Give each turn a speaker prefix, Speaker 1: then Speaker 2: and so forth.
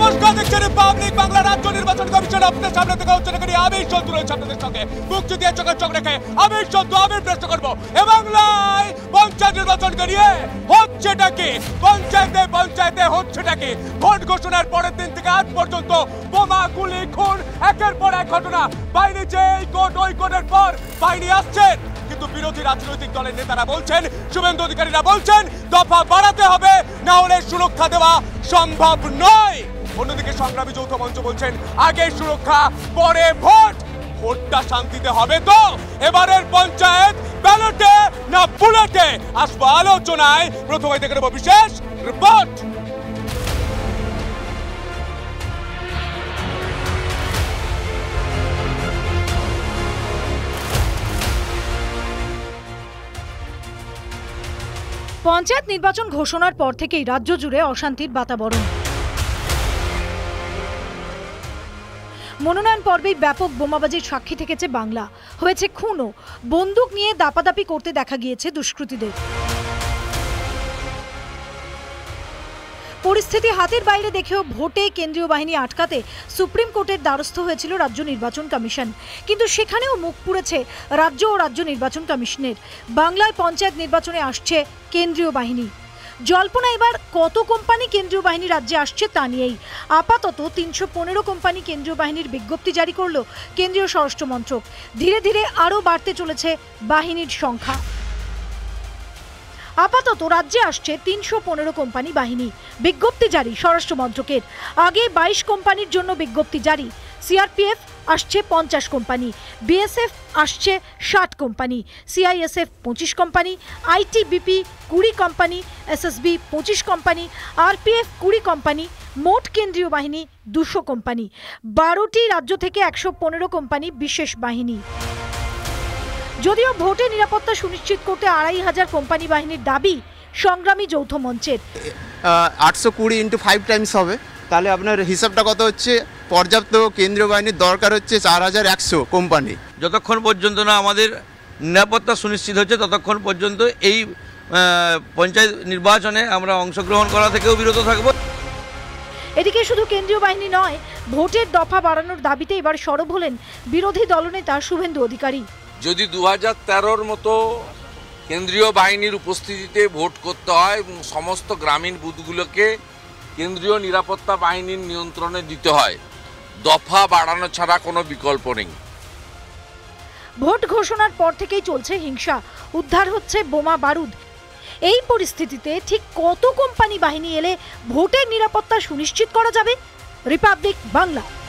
Speaker 1: নমস্কার, দেখছেন রিপাবলিক বাংলা। রাজ্য নির্বাচন কমিশন আপনাদের সামনে থেকে হচ্ছে নাকি আমির চন্দ্র রয়েছে আপনাদের সঙ্গে। মুক্তি দিয়ে চোখে চোখ রেখে আমির চন্দ্র আমির প্রশ্ন করবো এ বাংলায় পঞ্চায়েত নির্বাচনকে নিয়ে হচ্ছেটা কি, পঞ্চায়েতে হচ্ছেটা কি। ভোট ঘোষণার পরের দিন থেকে আজ পর্যন্ত বোমা, গুলি, খুন, একের পর এক ঘটনা। বাহিনী যে এই কোর্ট ওই কোর্টের পর বাহিনী আসছেন, কিন্তু বিরোধী রাজনৈতিক দলের নেতারা বলছেন, শুভেন্দু অধিকারীরা বলছেন দফা বাড়াতে হবে, না হলে সুরক্ষা দেওয়া সম্ভব নয়। অন্যদিকে সংগ্রামী যৌথ মঞ্চ বলছেন আগে সুরক্ষা পরে ভোট। ভোটটা শান্তিতে হবে তো? এবারের পঞ্চায়েত ব্যালটে না বুলেটে? আসবো আলোচনায়, প্রথমে দেখে নেব বিশেষ রিপোর্ট।
Speaker 2: পঞ্চায়েত নির্বাচন ঘোষণার পর থেকেই রাজ্য জুড়ে অশান্তির বাতাবরণ। মনোনয়ন পর্বেই ব্যাপক বোমাবাজির সাক্ষী থেকেছে বাংলা। হয়েছে খুনও, বন্দুক নিয়ে দাপাদাপি করতে দেখা গিয়েছে দুষ্কৃতীদের। পরিস্থিতি হাতের বাইরে দেখেও ভোটে কেন্দ্রীয় বাহিনী আটকাতে সুপ্রিম কোর্টের দ্বারস্থ হয়েছিল রাজ্য নির্বাচন কমিশন, কিন্তু সেখানেও মুখ পুড়েছে রাজ্য ও রাজ্য নির্বাচন কমিশনের। বাংলায় পঞ্চায়েত নির্বাচনে আসছে কেন্দ্রীয় বাহিনী। জল্পনা এবার কত কোম্পানি কেন্দ্রীয় বাহিনী রাজ্যে আসছে তা নিয়েই। আপাতত ৩১৫ কোম্পানি কেন্দ্রীয় বাহিনীর বিজ্ঞপ্তি জারি করল কেন্দ্রীয় স্বরাষ্ট্র মন্ত্রক। ধীরে ধীরে আরও বাড়তে চলেছে বাহিনীর সংখ্যা। আপাতত রাজ্যে আসছে ৩১৫ কোম্পানি বাহিনী। বিজ্ঞপ্তি জারি স্বরাষ্ট্র মন্ত্রকের। আগে ২২ কোম্পানির জন্য বিজ্ঞপ্তি জারি। সিআরপিএফ আসছে ৫০ কোম্পানি, বিএসএফ আসছে ৬০ company, CISF ২৫ company, ITBP ২০ company, SSB ২৫ company, RPF ২০ company, মোট কেন্দ্রীয় বাহিনী ২০০ কোম্পানি। ১২টি রাজ্য থেকে ১১৫ কোম্পানি বিশেষ বাহিনী। যদিও ভোটে নিরাপত্তা সুনিশ্চিত করতে ২৫০০ কোম্পানি বাহিনীর দাবি সংগ্রামী যৌথ মঞ্চের।
Speaker 3: ৮২০ × 5 টাইমস হবে, তাহলে আপনার হিসাবটা কত হচ্ছে? পর্যাপ্ত কেন্দ্রীয় বাহিনীর দরকার হচ্ছে ৪১০০ কোম্পানি।
Speaker 4: যতক্ষণ পর্যন্ত না আমাদের নিরাপত্তা সুনিশ্চিত হচ্ছে ততক্ষণ পর্যন্ত এই পঞ্চায়েত নির্বাচনে আমরা অংশগ্রহণ করা থেকেও বিরত থাকব।
Speaker 2: এদিকে শুধু কেন্দ্রীয় বাহিনী নয়, ভোটের দফা বাড়ানোর দাবিতে এবার সরব হলেন বিরোধী দলনেতা শুভেন্দু অধিকারী।
Speaker 5: যদি ২০১৩-র মতো কেন্দ্রীয় বাহিনীর উপস্থিতিতে ভোট করতে হয়, সমস্ত গ্রামীণ বুথগুলোকে কেন্দ্রীয় নিরাপত্তা বাহিনীর নিয়ন্ত্রণে দিতে হয়, দফা বাড়ানো ছাড়া কোনো বিকল্প নেই।
Speaker 2: ভোট ঘোষণার পর থেকেই চলছে হিংসা, উদ্ধার হচ্ছে বোমা বারুদ। এই পরিস্থিতিতে ঠিক কত কোম্পানি বাহিনী এলে ভোটের নিরাপত্তা সুনিশ্চিত করা যাবে? রিপাবলিক বাংলা।